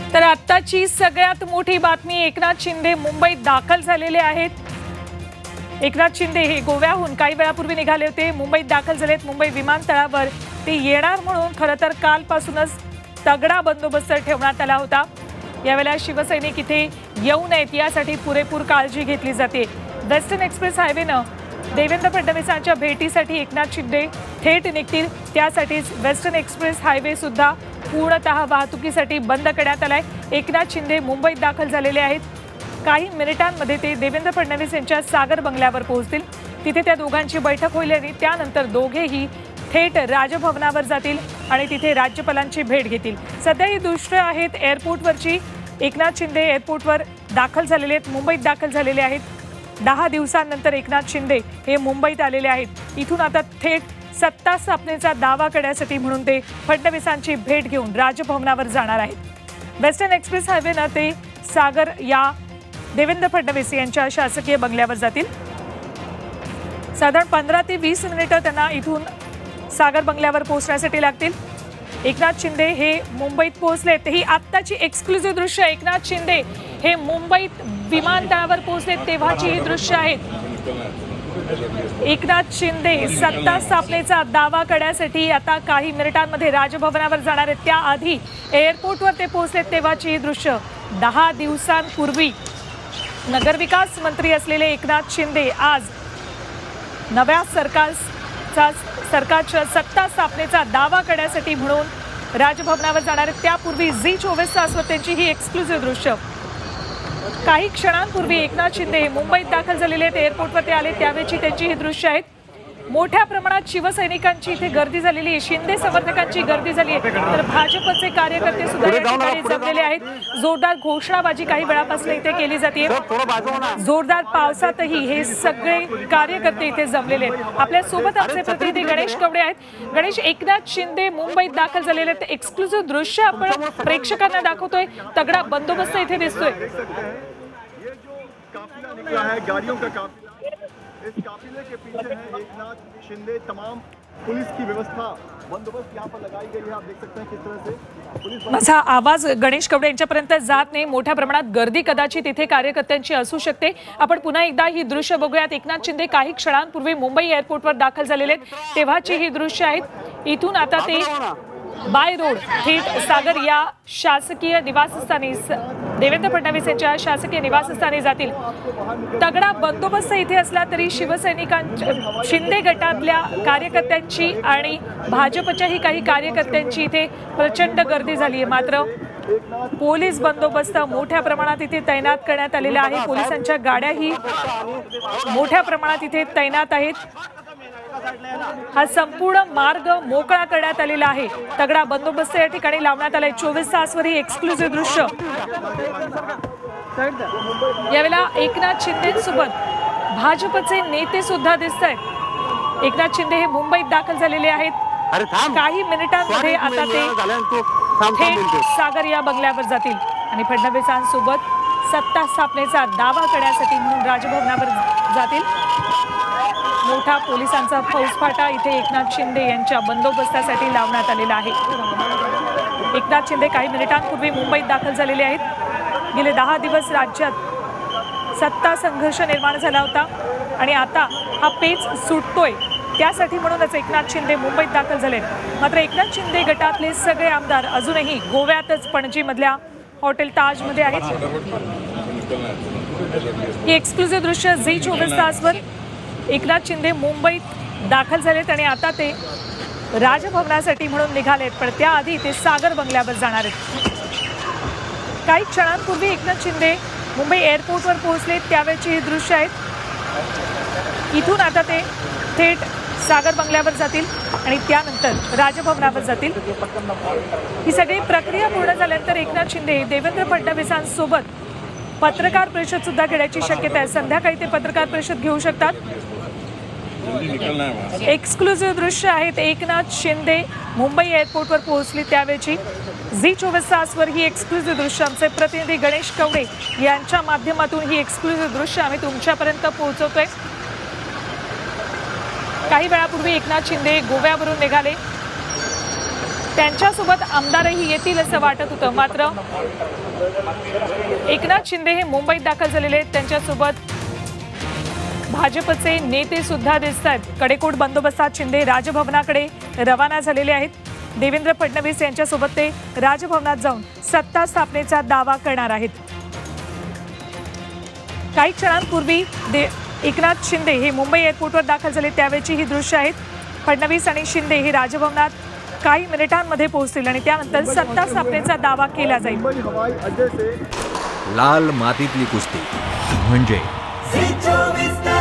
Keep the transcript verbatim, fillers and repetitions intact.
तर आत्ताची सगळ्यात मोठी बातमी, एकनाथ शिंदे मुंबईत दाखल झालेले आहेत। एकनाथ शिंदे हे गोव्याहून काही वेळापूर्वी निघाले होते, मुंबईत दाखल झालेत। मुंबई विमानतळावर ते येणार म्हणून खरं तर कालपासूनच तगडा बंदोबस्त ठेवण्यात आला होता। यावेळेला शिवसैनिक इथे येऊ नयेत यासाठी पुरेपूर काळजी घेतली जाते। वेस्टर्न एक्सप्रेस हायवेनं देवेंद्र फडणवीसांच्या भेटीसाठी एकनाथ शिंदे थेट निघतील, त्यासाठीच वेस्टर्न एक्सप्रेस हायवे सुद्धा पूर्णतः वाहतुकीसाठी बंद करण्यात आलाय। एकनाथ शिंदे मुंबईत दाखल झालेले आहेत। काही मिनिटांमध्ये ते देवेंद्र फडणवीस यांच्या सागर बंगल्यावर पोहोचतील। तिथे त्या दोघांची बैठक होईल आणि त्यानंतर दोघेही थेट राजभवनावर जातील आणि तिथे राज्यपालांची भेट घेतील। सध्या ही दृश्य आहेत एअरपोर्टवरची। एकनाथ शिंदे एअरपोर्टवर दाखल झालेले आहेत, मुंबईत दाखल झालेले आहेत। दहा दिवसांनंतर एकनाथ शिंदे हे मुंबईत आलेले आहेत। इथून आता थेट सत्ता स्थापनेचा दावा करण्यासाठी म्हणून ते फडणवीसांची भेट घेऊन राजभवनावर जाणार आहेत। वेस्टर्न एक्सप्रेस हायवेनं ते सागर या देवेंद्र फडणवीस यांच्या शासकीय बंगल्यावर जातील। साधारण पंधरा ते वीस मिनिटं त्यांना इथून सागर बंगल्यावर पोहोचण्यासाठी लागतील। एकनाथ शिंदे हे मुंबईत पोहोचले, ही आत्ताची एक्सक्लुझिव्ह दृश्य। एकनाथ शिंदे हे मुंबईत विमानतळावर पोहोचले तेव्हाची ही दृश्य आहेत। एकनाथ शिंदे सत्ता स्थापनेचा दावा करण्यासाठी आता काही मिनिटांमध्ये राजभवनावर जाणार आहेत। त्याआधी एअरपोर्टवर ते पोहोचले तेव्हाची ही दृश्य। दहा दिवसांपूर्वी नगरविकास मंत्री असलेले एकनाथ शिंदे आज नव्या सरकारचा सरकारच्या सत्ता स्थापनेचा दावा करण्यासाठी म्हणून राजभवनावर जाणार आहेत। त्यापूर्वी झी चोवीस तासवर त्यांची ही एक्सक्लुझिव्ह दृश्य। काही क्षणांपूर्वी एकनाथ शिंदे मुंबईत दाखल झालेले आहेत, एअरपोर्टवर ते आले त्यावेळची त्यांची ही दृश्य आहेत। मोठ्या प्रमाणात शिवसैनिकांची इथे गर्दी झालेली आहे, शिंदे समर्थकांची गर्दी झाली आहे, तर भाजपचे कार्यकर्ते सुद्धा या ठिकाणी जमलेले आहेत। जोरदार घोषणाबाजी काही वेळापासून इथे केली जाते। जोरदार पावसातही हे सगळे कार्यकर्ते इथे जमलेले आहेत। आपल्या सोबत आमचे प्रतिनिधी गणेश कवडे आहेत। गणेश, एकनाथ शिंदे मुंबईत दाखल झालेले आहेत, एक्सक्लुझिव्ह दृश्य आपण प्रेक्षकांना दाखवतोय। तगडा बंदोबस्त इथे दिसतोय। इस काफिले के पीछे है एकनाथ शिंदे। तमाम पुलिस की व्यवस्था बंदोबस्त यहाँ पर लगाई गई है। आप देख सकते हैं किस तरह से पुलिस। माझा आवाज गणेश कवडे यांच्यापर्यंत जात नाही। मोठ्या प्रमाणात गर्दी कदाचित इथे कार्यकर्त्यांची असू शकते। आपण पुन्हा एकदा ही दृश्य बघूयात। एकनाथ शिंदे काही क्षणांपूर्वी मुंबई एअरपोर्टवर दाखल झालेले आहेत तेव्हाची ही दृश्य आहेत। इथून आता ते बाय रोड थेट सागर या शासकीय निवासस्थानी देवेंद्र फडणवीस यांच्या शासकीय निवासस्थानी जातील। तगडा बंदोबस्त इथे असला तरी शिवसैनिकांच्या शिंदे गटातल्या कार्यकर्त्यांची आणि भाजपच्याही काही कार्यकर्त्यांची इथे प्रचंड गर्दी झाली आहे। मात्र पोलीस बंदोबस्त मोठ्या प्रमाणात इथे तैनात करण्यात आलेला आहे। पोलिसांच्या गाड्याही मोठ्या प्रमाणात इथे तैनात आहेत। हा संपूर्ण मार्ग मोकळा करण्यात आलेला आहे। तगडा बंदोबस्त या ठिकाणी लावण्यात आलाय। चोवीस तासवर ही एक्सक्लुझिव्ह दृश्य। यावेळेला एकनाथ शिंदेसोबत भाजपचे नेते सुद्धा दिसत आहेत। एकनाथ शिंदे हे मुंबईत दाखल झालेले आहेत। काही मिनिटांमध्ये आता ते थेट सागर या बंगल्यावर जातील आणि फडणवीसांसोबत सत्ता स्थापनेचा दावा करण्यासाठी म्हणून राजभवनावर जातील। मोठा पोलिसांचा फौजफाटा इथे एकनाथ शिंदे यांच्या बंदोबस्तासाठी लावण्यात आलेला आहे। एकनाथ शिंदे काही मिनिटांपूर्वी मुंबईत दाखल झालेले आहेत। गेले दहा दिवस राज्यात सत्ता संघर्ष निर्माण झाला होता आणि आता हा पेच सुटतोय, त्यासाठी म्हणूनच एकनाथ शिंदे मुंबईत दाखल झाले। मात्र एकनाथ शिंदे गटातले सगळे आमदार अजूनही गोव्यातच पणजी मधल्या हॉटेल ताज मध्ये आहेत। ही एक्सक्लुझिव्ह दृश्य झी चोवीस तासवर। एकनाथ शिंदे मुंबईत दाखल झालेत आणि आता ते राजभवनासाठी म्हणून निघालेत, पण त्याआधी ते सागर बंगल्यावर जाणार आहेत। काही क्षणांपूर्वी एकनाथ शिंदे मुंबई एअरपोर्टवर पोहोचले त्यावेळची ही दृश्य आहेत। इथून आता ते थेट सागर बंगल्यावर जातील आणि त्यानंतर राजभवनावर जातील। ही सगळी प्रक्रिया पूर्ण झाल्यानंतर एकनाथ शिंदे देवेंद्र फडणवीसांसोबत पत्रकार परिषद सुद्धा घेण्याची शक्यता आहे। संध्याकाळी ते पत्रकार परिषद घेऊ शकतात। एक्सक्लुझिव्ह दृश्य आहेत। एकनाथ शिंदे मुंबई एअरपोर्टवर पोहोचली त्यावेळची। झी चोवीस तासवर ही एक्सक्लुझिव्ह दृश्य आमचे प्रतिनिधी गणेश कवडे यांच्या माध्यमातून ही एक्सक्लुझिव्ह दृश्य आम्ही तुमच्यापर्यंत पोहोचवतोय। काही वेळापूर्वी एकनाथ शिंदे गोव्यावरून निघाले। त्यांच्यासोबत आमदारही येतील असं वाटत होतं, मात्र एकनाथ शिंदे हे मुंबईत दाखल झालेले आहेत. त्यांच्यासोबत भाजपचे नेते सुद्धा दिसत आहेत. कडेकोट बंदोबस्तात शिंदे राजभवनाकडे रवाना झालेले आहेत. देवेंद्र फडणवीस यांच्यासोबत ते राजभवनात जाऊन सत्ता स्थापनेचा दावा करणार आहेत. काही क्षणांपूर्वी एकनाथ शिंदे हे मुंबई एअरपोर्टवर दाखल झाले त्यावेळची ही दृश्य आहेत. फडणवीस आणि शिंदे हे राजभवनात काही मिनिटांमध्ये पोहोचतील आणि त्यानंतर सत्ता स्थापनेचा दावा केला जाईल. लाल मातीतली कुस्ती म्हणजे